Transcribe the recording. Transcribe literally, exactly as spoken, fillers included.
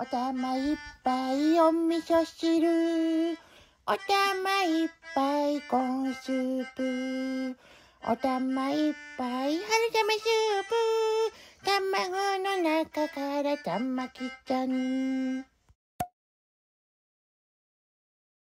お玉いっぱいお味噌汁、お玉いっぱいコーンスープ、お玉いっぱい春雨スープ、卵の中から玉きちゃん。